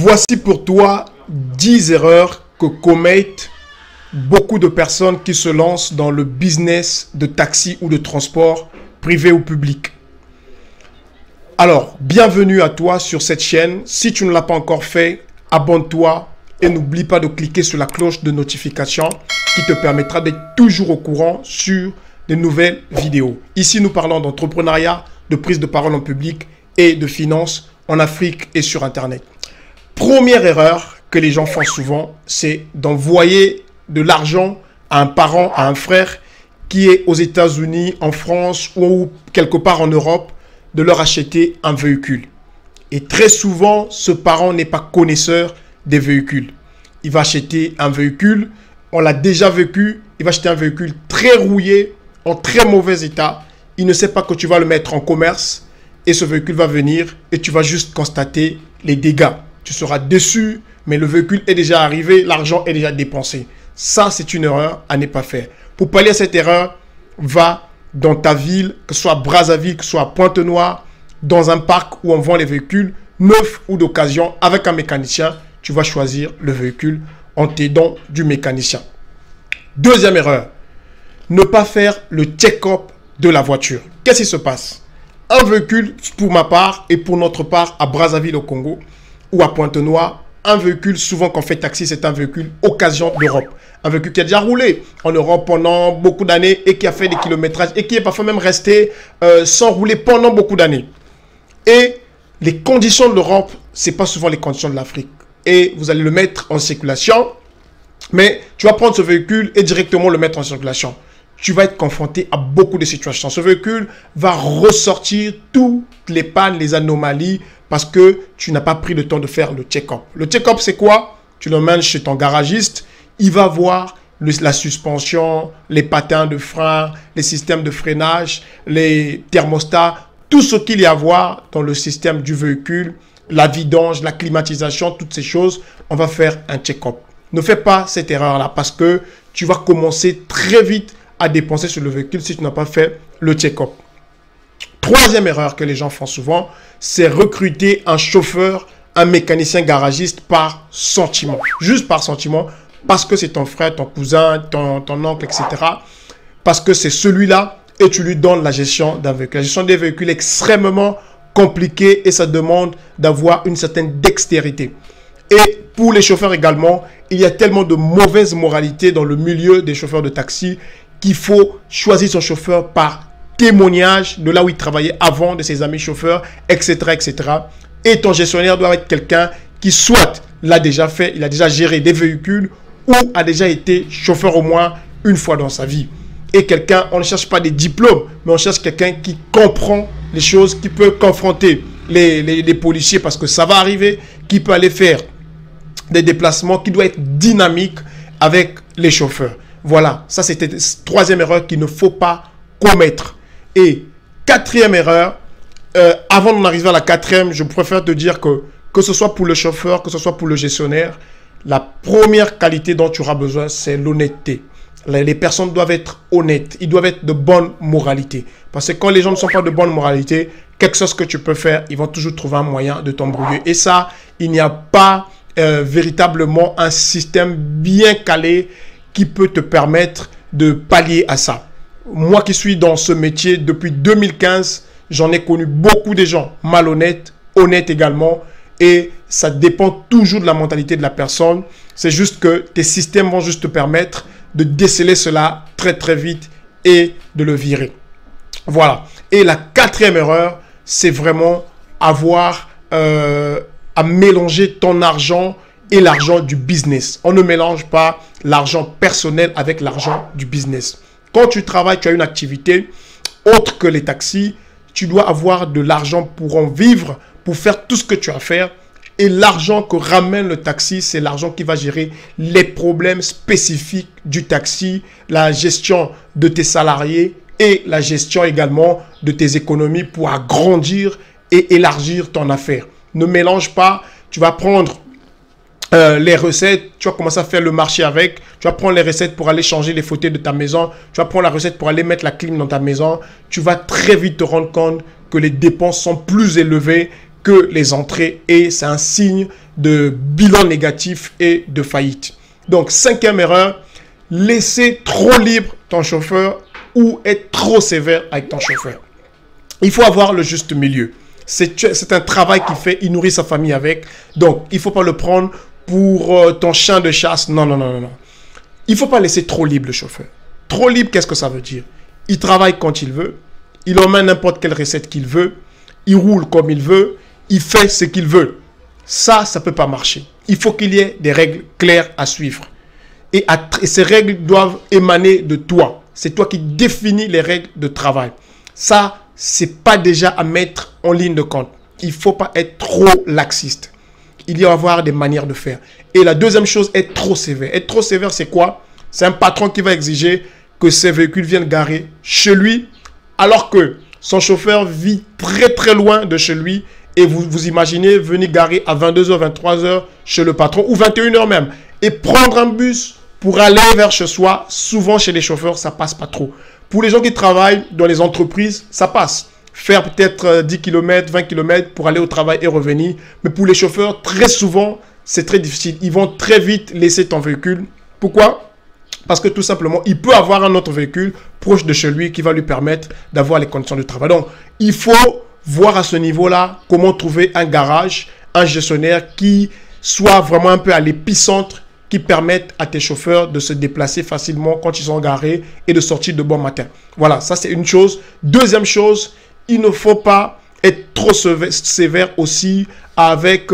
Voici pour toi 10 erreurs que commettent beaucoup de personnes qui se lancent dans le business de taxi ou de transport privé ou public. Alors, bienvenue à toi sur cette chaîne. Si tu ne l'as pas encore fait, abonne-toi et n'oublie pas de cliquer sur la cloche de notification qui te permettra d'être toujours au courant sur de nouvelles vidéos. Ici, nous parlons d'entrepreneuriat, de prise de parole en public et de finances en Afrique et sur Internet. Première erreur que les gens font souvent, c'est d'envoyer de l'argent à un parent, à un frère qui est aux États-Unis, en France ou quelque part en Europe, de leur acheter un véhicule. Et très souvent, ce parent n'est pas connaisseur des véhicules. Il va acheter un véhicule, on l'a déjà vécu, il va acheter un véhicule très rouillé, en très mauvais état. Il ne sait pas que tu vas le mettre en commerce et ce véhicule va venir et tu vas juste constater les dégâts. Tu seras déçu, mais le véhicule est déjà arrivé, l'argent est déjà dépensé. Ça, c'est une erreur à ne pas faire. Pour pallier à cette erreur, va dans ta ville, que ce soit à Brazzaville, que ce soit à Pointe-Noire, dans un parc où on vend les véhicules neufs ou d'occasion avec un mécanicien. Tu vas choisir le véhicule en t'aidant du mécanicien. Deuxième erreur, ne pas faire le check-up de la voiture. Qu'est-ce qui se passe? Un véhicule, pour ma part et pour notre part à Brazzaville au Congo ou à Pointe-Noire, un véhicule, souvent quand on fait taxi, c'est un véhicule occasion d'Europe. Un véhicule qui a déjà roulé en Europe pendant beaucoup d'années et qui a fait des kilométrages et qui est parfois même resté sans rouler pendant beaucoup d'années. Et les conditions de l'Europe, ce n'est pas souvent les conditions de l'Afrique. Et vous allez le mettre en circulation, mais tu vas prendre ce véhicule et directement le mettre en circulation. Tu vas être confronté à beaucoup de situations. Ce véhicule va ressortir toutes les pannes, les anomalies, parce que tu n'as pas pris le temps de faire le check-up. Le check-up, c'est quoi? Tu l'emmènes chez ton garagiste, il va voir la suspension, les patins de frein, les systèmes de freinage, les thermostats, tout ce qu'il y a à voir dans le système du véhicule, la vidange, la climatisation, toutes ces choses, on va faire un check-up. Ne fais pas cette erreur-là parce que tu vas commencer très vite à dépenser sur le véhicule si tu n'as pas fait le check-up. Troisième erreur que les gens font souvent, c'est recruter un chauffeur, un mécanicien garagiste par sentiment. Juste par sentiment, parce que c'est ton frère, ton cousin, ton oncle, etc. Parce que c'est celui-là et tu lui donnes la gestion d'un véhicule. La gestion des véhicules est extrêmement compliquée et ça demande d'avoir une certaine dextérité. Et pour les chauffeurs également, il y a tellement de mauvaise moralité dans le milieu des chauffeurs de taxi qu'il faut choisir son chauffeur par témoignage de là où il travaillait avant, de ses amis chauffeurs, etc., etc. Et ton gestionnaire doit être quelqu'un qui soit l'a déjà fait, il a déjà géré des véhicules ou a déjà été chauffeur au moins une fois dans sa vie. Et quelqu'un, on ne cherche pas des diplômes, mais on cherche quelqu'un qui comprend les choses, qui peut confronter les policiers parce que ça va arriver, qui peut aller faire des déplacements, qui doit être dynamique avec les chauffeurs. Voilà, ça c'était la troisième erreur qu'il ne faut pas commettre. Et quatrième erreur, avant d'en arriver à la quatrième, je préfère te dire que ce soit pour le chauffeur, que ce soit pour le gestionnaire, la première qualité dont tu auras besoin, c'est l'honnêteté. Les personnes doivent être honnêtes, ils doivent être de bonne moralité. Parce que quand les gens ne sont pas de bonne moralité, quelque chose que tu peux faire, ils vont toujours trouver un moyen de t'embrouiller. Et ça, il n'y a pas véritablement un système bien calé qui peut te permettre de pallier à ça. Moi qui suis dans ce métier depuis 2015, j'en ai connu beaucoup de gens malhonnêtes, honnêtes également. Et ça dépend toujours de la mentalité de la personne. C'est juste que tes systèmes vont juste te permettre de déceler cela très très vite et de le virer. Voilà. Et la quatrième erreur, c'est vraiment avoir à mélanger ton argent et l'argent du business. On ne mélange pas l'argent personnel avec l'argent du business. Quand tu travailles, tu as une activité autre que les taxis, tu dois avoir de l'argent pour en vivre, pour faire tout ce que tu as à faire. Et l'argent que ramène le taxi, c'est l'argent qui va gérer les problèmes spécifiques du taxi, la gestion de tes salariés et la gestion également de tes économies pour agrandir et élargir ton affaire. Ne mélange pas, tu vas prendre les recettes, tu vas commencer à faire le marché avec, tu vas prendre les recettes pour aller changer les fauteuils de ta maison, tu vas prendre la recette pour aller mettre la clim dans ta maison, tu vas très vite te rendre compte que les dépenses sont plus élevées que les entrées et c'est un signe de bilan négatif et de faillite. Donc, cinquième erreur, laisser trop libre ton chauffeur ou être trop sévère avec ton chauffeur. Il faut avoir le juste milieu. C'est un travail qu'il fait, il nourrit sa famille avec. Donc, il ne faut pas le prendre pour ton chien de chasse. Non, non, non, non, non. Il ne faut pas laisser trop libre le chauffeur. Trop libre, qu'est-ce que ça veut dire? Il travaille quand il veut. Il emmène n'importe quelle recette qu'il veut. Il roule comme il veut. Il fait ce qu'il veut. Ça ne peut pas marcher. Il faut qu'il y ait des règles claires à suivre. Et ces règles doivent émaner de toi. C'est toi qui définis les règles de travail. Ça, ce n'est pas déjà à mettre en ligne de compte. Il ne faut pas être trop laxiste. Il y a avoir des manières de faire. Et la deuxième chose, être trop sévère. Être trop sévère, c'est quoi? C'est un patron qui va exiger que ses véhicules viennent garer chez lui, alors que son chauffeur vit très très loin de chez lui. Et vous imaginez venir garer à 22h, 23h chez le patron, ou 21h même. Et prendre un bus pour aller vers chez soi, souvent chez les chauffeurs, ça passe pas trop. Pour les gens qui travaillent dans les entreprises, ça passe. Faire peut-être 10 km, 20 km pour aller au travail et revenir. Mais pour les chauffeurs, très souvent, c'est très difficile. Ils vont très vite laisser ton véhicule. Pourquoi? Parce que tout simplement, il peut avoir un autre véhicule proche de chez lui qui va lui permettre d'avoir les conditions de travail. Donc, il faut voir à ce niveau-là comment trouver un garage, un gestionnaire qui soit vraiment un peu à l'épicentre, qui permettent à tes chauffeurs de se déplacer facilement quand ils sont garés et de sortir de bon matin. Voilà, ça c'est une chose. Deuxième chose, il ne faut pas être trop sévère aussi avec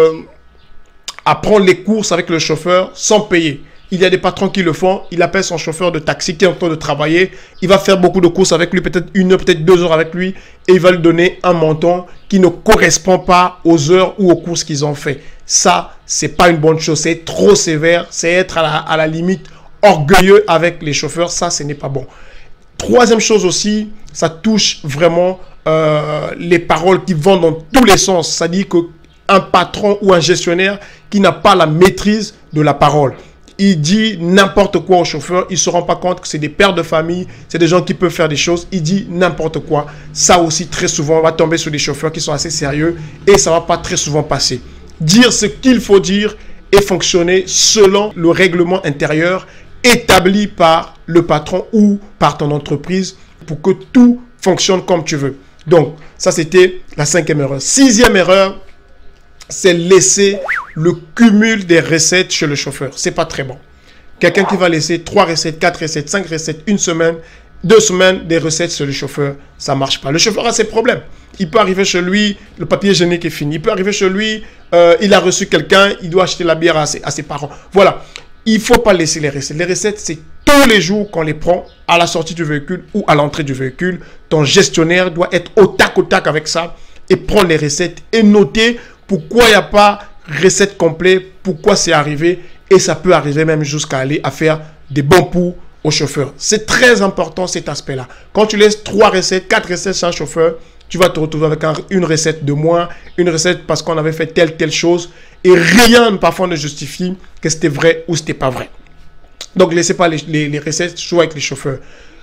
à prendre les courses avec le chauffeur sans payer. Il y a des patrons qui le font. Il appelle son chauffeur de taxi qui est en train de travailler. Il va faire beaucoup de courses avec lui, peut-être 1 heure, peut-être 2 heures avec lui. Et il va lui donner un montant qui ne correspond pas aux heures ou aux courses qu'ils ont fait. Ça, c'est pas une bonne chose. C'est trop sévère. C'est être à la limite orgueilleux avec les chauffeurs. Ça, ce n'est pas bon. Troisième chose aussi, ça touche vraiment les paroles qui vont dans tous les sens. C'est-à-dire qu'un patron ou un gestionnaire qui n'a pas la maîtrise de la parole. Il dit n'importe quoi au chauffeur. Il ne se rend pas compte que c'est des pères de famille. C'est des gens qui peuvent faire des choses. Il dit n'importe quoi. Ça aussi, très souvent, on va tomber sur des chauffeurs qui sont assez sérieux. Et ça ne va pas très souvent passer. Dire ce qu'il faut dire et fonctionner selon le règlement intérieur établi par le patron ou par ton entreprise pour que tout fonctionne comme tu veux. Donc, ça, c'était la 5e erreur. 6e erreur, c'est laisser le cumul des recettes chez le chauffeur. C'est pas très bon. Quelqu'un qui va laisser 3 recettes, 4 recettes, 5 recettes, 1 semaine, 2 semaines des recettes chez le chauffeur, ça marche pas. Le chauffeur a ses problèmes. Il peut arriver chez lui, le papier hygiénique est fini. Il peut arriver chez lui, il a reçu quelqu'un, il doit acheter la bière à ses parents. Voilà. Il ne faut pas laisser les recettes. Les recettes, c'est tous les jours qu'on les prend à la sortie du véhicule ou à l'entrée du véhicule. Ton gestionnaire doit être au tac avec ça et prendre les recettes et noter pourquoi il n'y a pas recette complète, pourquoi c'est arrivé. Et ça peut arriver même jusqu'à aller à faire des bons poux au chauffeur. C'est très important cet aspect-là. Quand tu laisses 3 recettes, 4 recettes chez un chauffeur, tu vas te retrouver avec une recette de moins, une recette parce qu'on avait fait telle chose. Et rien parfois ne justifie que c'était vrai ou c'était pas vrai. Donc, laissez pas les recettes jouer avec les chauffeurs.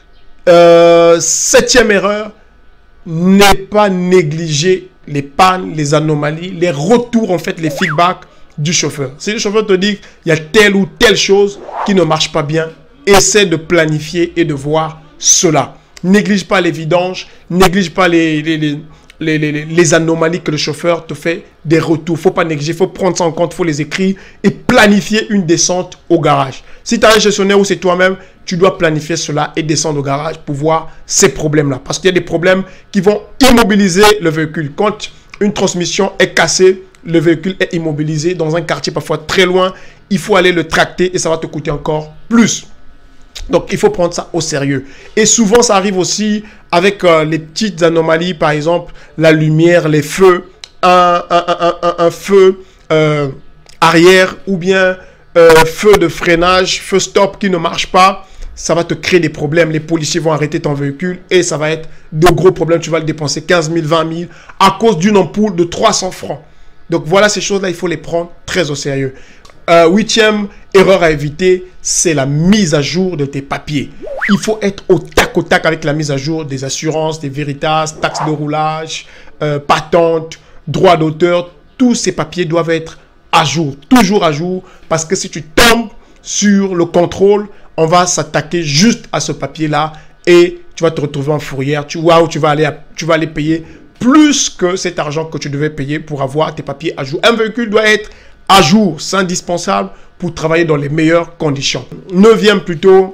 7e erreur, ne pas négliger les pannes, les anomalies, les retours, en fait, les feedbacks du chauffeur. Si le chauffeur te dit qu'il y a telle ou telle chose qui ne marche pas bien, essaie de planifier et de voir cela. Néglige pas les vidanges, néglige pas les anomalies que le chauffeur te fait des retours. Il ne faut pas négliger, il faut prendre ça en compte, il faut les écrire et planifier une descente au garage. Si tu as un gestionnaire ou c'est toi-même, tu dois planifier cela et descendre au garage pour voir ces problèmes-là. Parce qu'il y a des problèmes qui vont immobiliser le véhicule. Quand une transmission est cassée, le véhicule est immobilisé dans un quartier parfois très loin. Il faut aller le tracter et ça va te coûter encore plus. Donc, il faut prendre ça au sérieux. Et souvent, ça arrive aussi avec les petites anomalies, par exemple, la lumière, les feux, un feu arrière ou bien feu de freinage, feu stop qui ne marche pas. Ça va te créer des problèmes. Les policiers vont arrêter ton véhicule et ça va être de gros problèmes. Tu vas le dépenser 15 000, 20 000 à cause d'une ampoule de 300 francs. Donc, voilà, ces choses-là, il faut les prendre très au sérieux. 8e erreur à éviter, c'est la mise à jour de tes papiers. Il faut être au tac avec la mise à jour des assurances, des Veritas, taxes de roulage, patente, droit d'auteur. Tous ces papiers doivent être à jour, toujours à jour, parce que si tu tombes sur le contrôle, on va s'attaquer juste à ce papier-là et tu vas te retrouver en fourrière. Tu vois où tu vas aller payer plus que cet argent que tu devais payer pour avoir tes papiers à jour. Un véhicule doit être à jour, c'est indispensable pour travailler dans les meilleures conditions. Neuvième plutôt,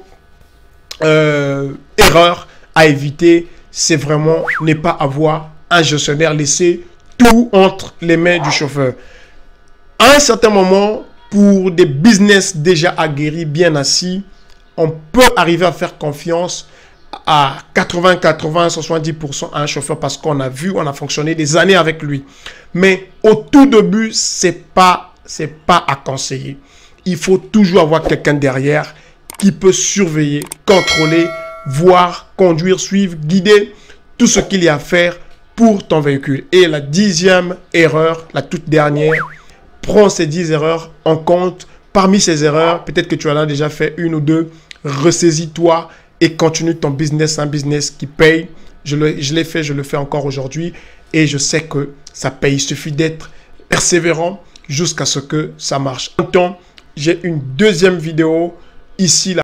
erreur à éviter, c'est vraiment ne pas avoir un gestionnaire, laisser tout entre les mains du chauffeur. À un certain moment, pour des business déjà aguerris, bien assis, on peut arriver à faire confiance à 80, 70% à un chauffeur parce qu'on a vu, on a fonctionné des années avec lui. Mais au tout début, c'est pas à conseiller. Il faut toujours avoir quelqu'un derrière qui peut surveiller, contrôler, voir, conduire, suivre, guider tout ce qu'il y a à faire pour ton véhicule. Et la 10e erreur, la toute dernière, prends ces 10 erreurs en compte. Parmi ces erreurs, peut-être que tu en as déjà fait une ou deux, ressaisis-toi et continue ton business, un business qui paye. Je l'ai fait, je le fais encore aujourd'hui et je sais que ça paye. Il suffit d'être persévérant jusqu'à ce que ça marche. En même temps, j'ai une deuxième vidéo ici, là.